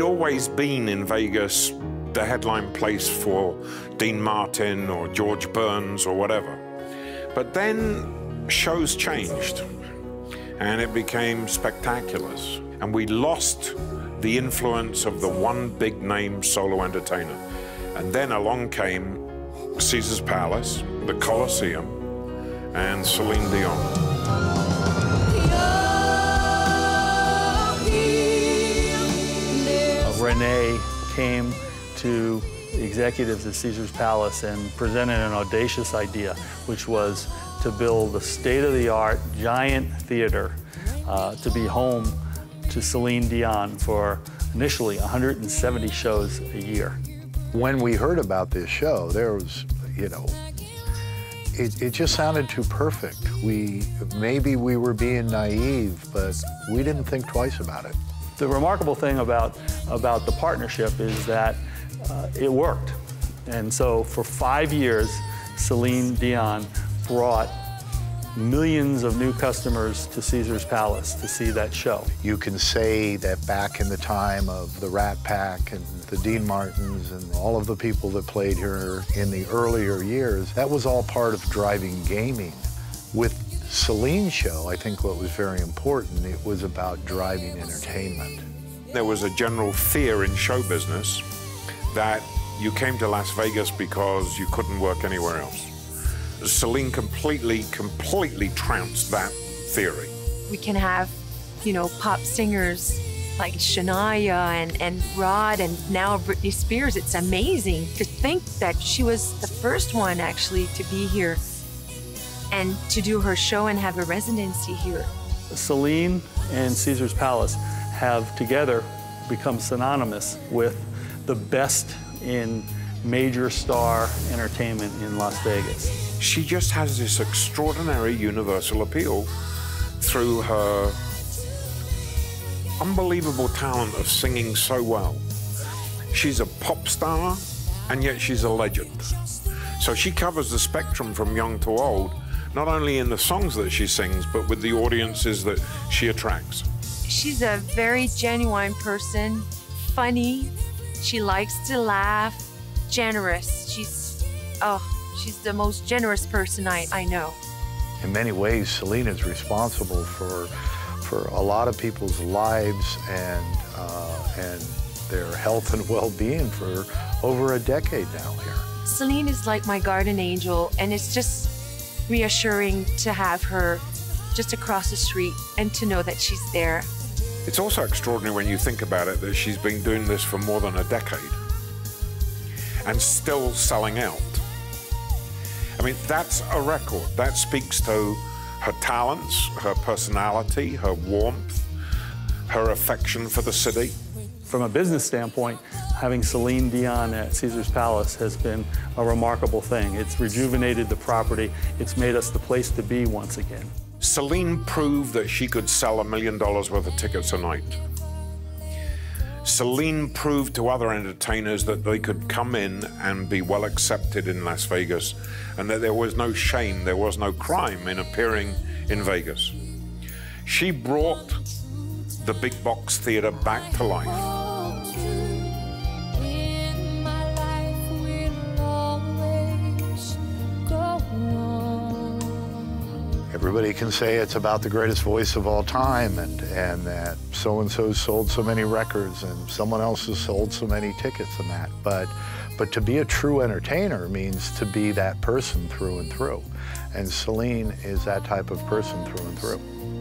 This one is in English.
She'd always been in Vegas, the headline place for Dean Martin or George Burns or whatever. But then shows changed, and it became spectaculars. And we lost the influence of the one big name solo entertainer. And then along came Caesar's Palace, the Coliseum, and Celine Dion. Renee came to the executives at Caesar's Palace and presented an audacious idea, which was to build a state-of-the-art giant theater to be home to Celine Dion for initially 170 shows a year. When we heard about this show, there was, you know, it just sounded too perfect. Maybe we were being naive, but we didn't think twice about it. The remarkable thing about the partnership is that it worked. And so for 5 years, Celine Dion brought millions of new customers to Caesar's Palace to see that show. You can say that back in the time of the Rat Pack and the Dean Martins and all of the people that played here in the earlier years, that was all part of driving gaming. With Celine's show, I think what was very important, it was about driving entertainment. There was a general fear in show business that you came to Las Vegas because you couldn't work anywhere else. Celine completely trounced that theory. We can have, you know, pop singers like Shania and Rod and now Britney Spears. It's amazing to think that she was the first one actually to be here and to do her show and have a residency here. Celine and Caesar's Palace have together become synonymous with the best in major star entertainment in Las Vegas. She just has this extraordinary universal appeal through her unbelievable talent of singing so well. She's a pop star, and yet she's a legend. So she covers the spectrum from young to old, not only in the songs that she sings, but with the audiences that she attracts. She's a very genuine person, funny. She likes to laugh, generous. She's the most generous person I know. In many ways, Celine is responsible for a lot of people's lives and their health and well-being for over a decade now here. Celine is like my guardian angel, and it's just reassuring to have her just across the street and to know that she's there. It's also extraordinary when you think about it that she's been doing this for more than a decade and still selling out. I mean, that's a record. That speaks to her talents, her personality, her warmth, her affection for the city. From a business standpoint, having Celine Dion at Caesar's Palace has been a remarkable thing. It's rejuvenated the property. It's made us the place to be once again. Celine proved that she could sell $1 million worth of tickets a night. Celine proved to other entertainers that they could come in and be well accepted in Las Vegas, and that there was no shame, there was no crime in appearing in Vegas. She brought the big box theater back to life. Everybody can say it's about the greatest voice of all time and that so-and-so sold so many records and someone else has sold so many tickets and that. But to be a true entertainer means to be that person through and through. And Celine is that type of person through and through.